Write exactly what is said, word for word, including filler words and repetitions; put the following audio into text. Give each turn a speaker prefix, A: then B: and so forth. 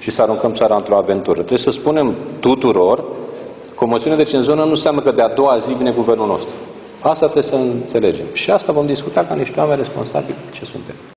A: și să aruncăm țara într-o aventură. Trebuie să spunem tuturor că o moțiune de cenzură nu înseamnă că de a doua zi vine guvernul nostru. Asta trebuie să înțelegem. Și asta vom discuta ca niște oameni responsabili ce suntem.